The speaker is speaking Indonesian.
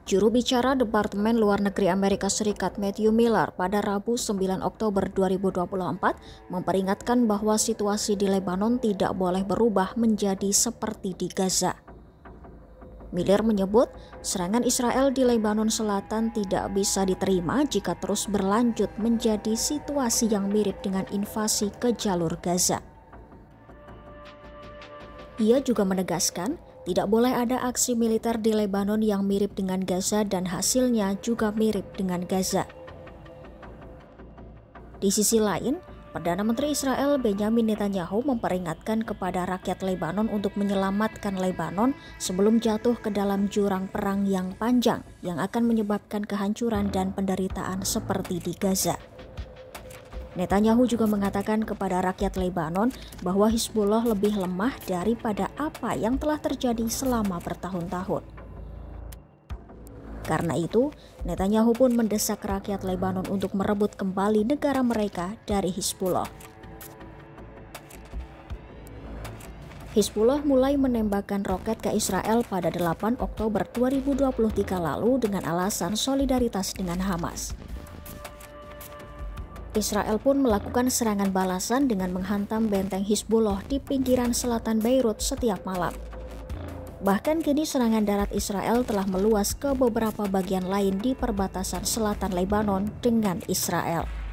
Juru bicara Departemen Luar Negeri Amerika Serikat Matthew Miller pada Rabu 9 Oktober 2024 memperingatkan bahwa situasi di Lebanon tidak boleh berubah menjadi seperti di Gaza. Miller menyebut serangan Israel di Lebanon Selatan tidak bisa diterima jika terus berlanjut menjadi situasi yang mirip dengan invasi ke jalur Gaza. Ia juga menegaskan tidak boleh ada aksi militer di Lebanon yang mirip dengan Gaza dan hasilnya juga mirip dengan Gaza. Di sisi lain, Perdana Menteri Israel Benjamin Netanyahu memperingatkan kepada rakyat Lebanon untuk menyelamatkan Lebanon sebelum jatuh ke dalam jurang perang yang panjang yang akan menyebabkan kehancuran dan penderitaan seperti di Gaza. Netanyahu juga mengatakan kepada rakyat Lebanon bahwa Hizbullah lebih lemah daripada apa yang telah terjadi selama bertahun-tahun. Karena itu, Netanyahu pun mendesak rakyat Lebanon untuk merebut kembali negara mereka dari Hizbullah. Hizbullah mulai menembakkan roket ke Israel pada 8 Oktober 2023 lalu dengan alasan solidaritas dengan Hamas. Israel pun melakukan serangan balasan dengan menghantam benteng Hizbullah di pinggiran selatan Beirut setiap malam. Bahkan kini serangan darat Israel telah meluas ke beberapa bagian lain di perbatasan selatan Lebanon dengan Israel.